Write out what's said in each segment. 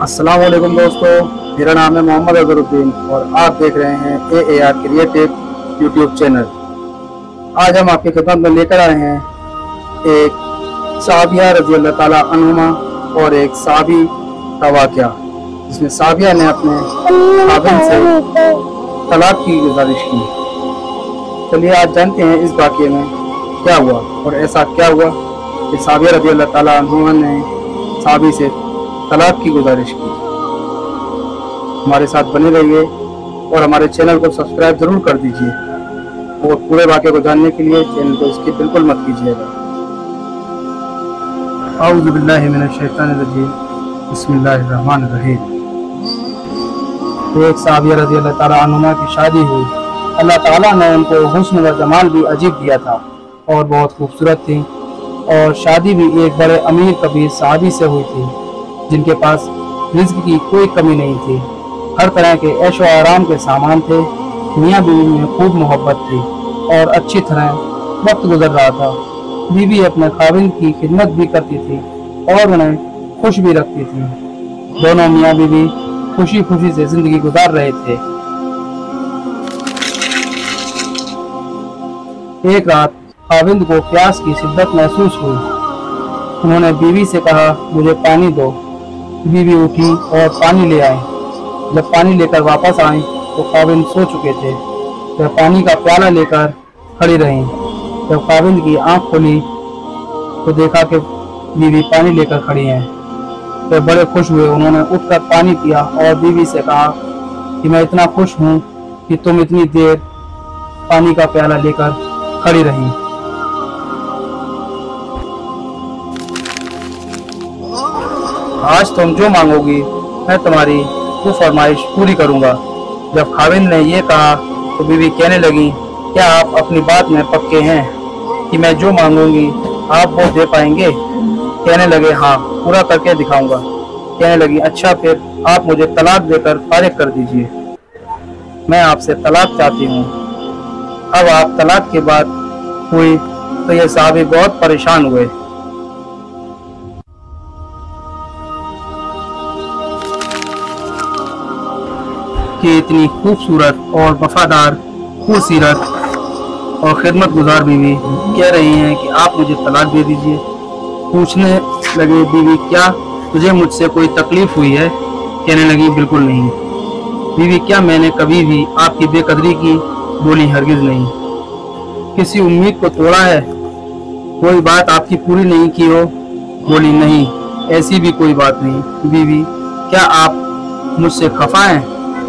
अस्सलाम वालेकुम दोस्तों, मेरा नाम है मोहम्मद अजहरुद्दीन और आप देख रहे हैं AAR क्रिएटिव यूट्यूब चैनल। आज हम आपकी खिदमत में लेकर आए हैं एक साबिया रज़ी अल्लाह ताला अन्हुमा और एक साबी का वाक़या, जिसमें साबिया ने अपने खाविंद से तलाक की गुजारिश की। चलिए आज जानते हैं इस वाक़े में क्या हुआ और ऐसा क्या हुआ कि साबिया रज़ी अल्लाह ताला अन्हुमा ने साबी से तलाक की गुजारिश की। हमारे साथ बने रहिए और हमारे चैनल को सब्सक्राइब जरूर कर दीजिए और पूरे वाक़े को जानने के लिए चैनल को स्किप बिल्कुल मत कीजिएगा। औज़ु बिल्लाहि मिनश शैतानिर रजीम, बिस्मिल्लाहिर रहमानिर रहीम। एक साबिया रज़ी अल्लाह ताला अन्हुमा की शादी हुई। अल्लाह ताला ने उनको हुस्न व जमाल भी अजीब दिया था और बहुत खूबसूरत थी, और शादी भी एक बड़े अमीर कबीर साहबी से हुई थी जिनके पास रिज़्क़ की कोई कमी नहीं थी। हर तरह के ऐशो आराम के सामान थे। मियाँ बीवी में खूब मोहब्बत थी और अच्छी तरह वक्त गुजर रहा था। बीवी अपने खाविंद की खिदमत भी करती थी और उन्हें खुश भी रखती थी। दोनों मियाँ बीवी खुशी खुशी से जिंदगी गुजार रहे थे। एक रात खाविंद को प्यास की शिद्दत महसूस हुई। उन्होंने बीवी से कहा, मुझे पानी दो। बीवी उठी और पानी ले आई। जब पानी लेकर वापस आई तो खाविंद सो चुके थे। वह पानी का प्याला लेकर खड़ी रहीं। जब खाविंद की आंख खोली तो देखा कि बीवी पानी लेकर खड़ी हैं। वह बड़े खुश हुए। उन्होंने उठकर पानी पिया और बीवी से कहा कि मैं इतना खुश हूँ कि तुम इतनी देर पानी का प्याला लेकर खड़ी रही। आज तुम जो मांगोगी मैं तुम्हारी वो फरमाइश पूरी करूंगा। जब खाविंद ने ये कहा तो बीवी कहने लगी, क्या आप अपनी बात में पक्के हैं कि मैं जो मांगूंगी आप वो दे पाएंगे? कहने लगे, हाँ, पूरा करके दिखाऊंगा। कहने लगी, अच्छा फिर आप मुझे तलाक देकर फारिग कर दीजिए। मैं आपसे तलाक चाहती हूँ। अब आप तलाक की बात हुई तो ये साहबी बहुत परेशान हुए। कि इतनी खूबसूरत और वफादार खूबसीरत और खिदमत गुजार बीवी कह रही हैं कि आप मुझे तलाक दे दीजिए। पूछने लगे, बीवी क्या तुझे मुझसे कोई तकलीफ हुई है? कहने लगी, बिल्कुल नहीं। बीवी, क्या मैंने कभी भी आपकी बेकदरी की? बोली, हरगिज नहीं। किसी उम्मीद को तोड़ा है? कोई बात आपकी पूरी नहीं की हो? बोली, नहीं, ऐसी भी कोई बात नहीं। बीवी, क्या आप मुझसे खफा हैं?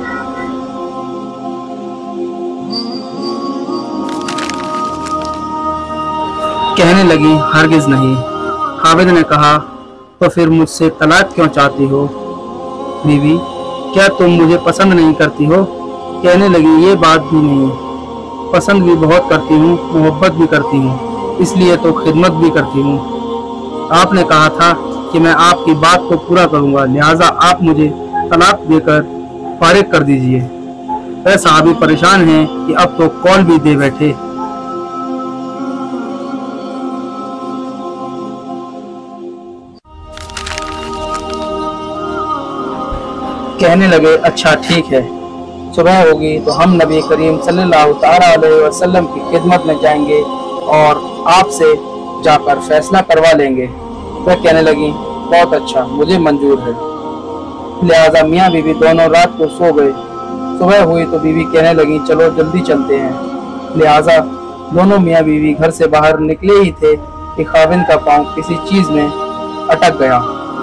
कहने लगी, हरगिज नहीं। खाविंद ने कहा, तो फिर मुझसे तलाक क्यों चाहती हो? बीवी, क्या तुम मुझे पसंद नहीं करती हो? कहने लगी, ये बात भी नहीं, पसंद भी बहुत करती हूँ, मोहब्बत भी करती हूँ, इसलिए तो खिदमत भी करती हूँ। आपने कहा था कि मैं आपकी बात को पूरा करूँगा, लिहाजा आप मुझे तलाक देकर फारिग कर दीजिए। वह साहबी परेशान हैं कि अब तो कॉल भी दे बैठे। कहने लगे, अच्छा ठीक है, सुबह होगी तो हम नबी करीम सल्लल्लाहु ताला अलैहि वसल्लम की खिदमत में जाएंगे और आपसे जाकर फैसला करवा लेंगे। वह कहने लगी, बहुत अच्छा, मुझे मंजूर है। लिहाजा मियाँ बीवी दोनों रात को सो गए। सुबह हुई तो बीवी कहने लगी, चलो जल्दी चलते हैं। लिहाजा दोनों मियाँ बीवी घर से बाहर निकले ही थे कि खाविंद का पाँव किसी चीज में अटक गया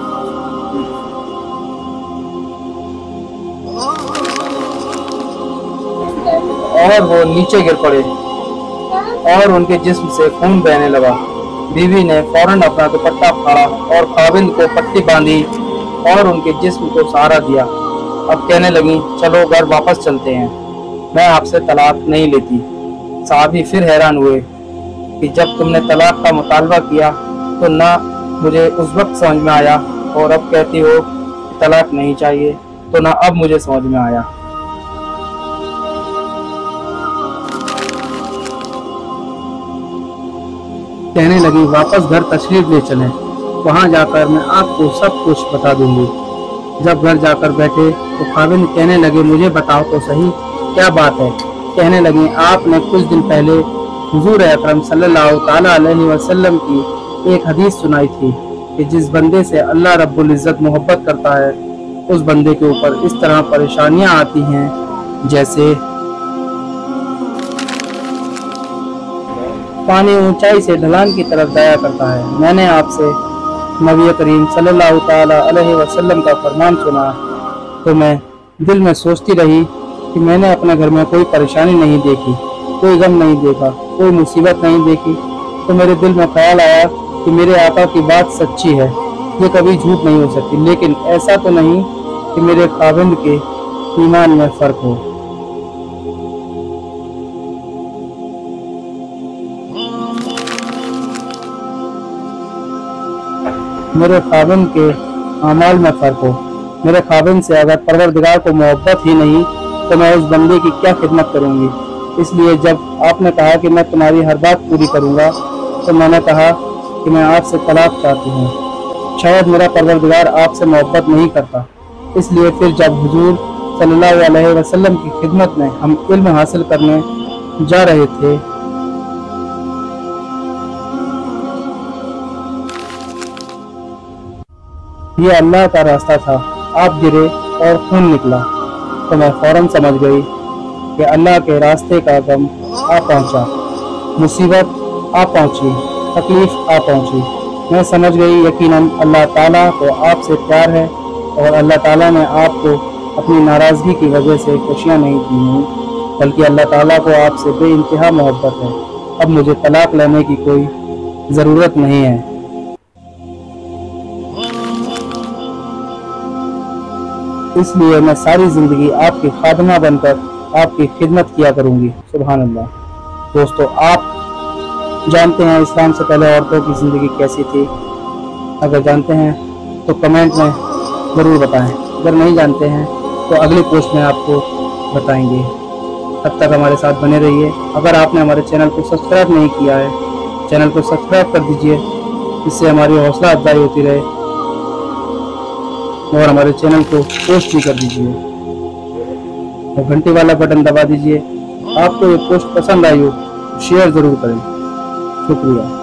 और वो नीचे गिर पड़े और उनके जिस्म से खून बहने लगा। बीवी ने फौरन अपना दुपट्टा फाड़ा और खाविंद को पट्टी बांधी और उनके जिस्म को सहारा दिया। अब कहने लगी, चलो घर वापस चलते हैं, मैं आपसे तलाक नहीं लेती। साहबी फिर हैरान हुए कि जब तुमने तलाक का मुतालबा किया तो ना मुझे उस वक्त समझ में आया और अब कहती हो तलाक नहीं चाहिए, तो ना अब मुझे समझ में आया। कहने लगी, वापस घर तशरीफ ले चलें, वहां जाकर मैं आपको सब कुछ बता दूंगी। जब घर जाकर बैठे तो खाविंद कहने लगे, मुझे बताओ तो सही क्या बात है। कहने लगे, आपने कुछ दिन पहले हुजूर अकरम सल्लल्लाहु ताला अलैहि वसल्लम की एक हदीस सुनाई थी कि जिस बंदे से अल्लाह रब्बुल इज़्ज़त मोहब्बत करता है उस बंदे के ऊपर इस तरह परेशानियां आती हैं जैसे पानी ऊंचाई से ढलान की तरफ जाया करता है। मैंने आपसे नबी करीम सल्लल्लाहु ताला अलैहि वसल्लम का फरमान सुना तो मैं दिल में सोचती रही कि मैंने अपने घर में कोई परेशानी नहीं देखी, कोई गम नहीं देखा, कोई मुसीबत नहीं देखी। तो मेरे दिल में ख्याल आया कि मेरे आका की बात सच्ची है, ये कभी झूठ नहीं हो सकती। लेकिन ऐसा तो नहीं कि मेरे खाविंद के ईमान में फ़र्क हो। मेरे खाविंद के अमाल में फ़र्क हो। मेरे खाविंद से अगर परवरदिगार को मोहब्बत ही नहीं तो मैं उस बंदे की क्या खिदमत करूंगी। इसलिए जब आपने कहा कि मैं तुम्हारी हर बात पूरी करूंगा तो मैंने कहा कि मैं आपसे तलाक चाहती हूँ। शायद मेरा परवरदिगार आपसे मोहब्बत नहीं करता। इसलिए फिर जब हुजूर सल्लल्लाहु अलैहि वसल्लम की खिदमत में हम इल्म हासिल करने जा रहे थे ये अल्लाह का रास्ता था, आप गिरे और खून निकला तो मैं फौरन समझ गई कि अल्लाह के रास्ते का गम आ पहुंचा, मुसीबत आ पहुंची, तकलीफ आ पहुंची। मैं समझ गई यकीनन अल्लाह ताला को आपसे प्यार है और अल्लाह ताला ने आपको अपनी नाराज़गी की वजह से खुशियाँ नहीं दी हैं, बल्कि अल्लाह ताला को आपसे बेइंतहा मोहब्बत है। अब मुझे तलाक लेने की कोई ज़रूरत नहीं है। इसलिए मैं सारी ज़िंदगी आपकी खादमा बनकर आपकी खिदमत किया करूँगी। सुभान अल्लाह। दोस्तों, आप जानते हैं इस्लाम से पहले औरतों की ज़िंदगी कैसी थी? अगर जानते हैं तो कमेंट में ज़रूर बताएं। अगर नहीं जानते हैं तो अगली पोस्ट में आपको बताएंगे। तब तक हमारे साथ बने रहिए। अगर आपने हमारे चैनल को सब्सक्राइब नहीं किया है, चैनल को सब्सक्राइब कर दीजिए, इससे हमारी हौसला अफजाई होती रहे और हमारे चैनल को पोस्ट भी कर दीजिए और घंटी वाला बटन दबा दीजिए। आपको ये पोस्ट पसंद आई हो तो शेयर ज़रूर करें। शुक्रिया।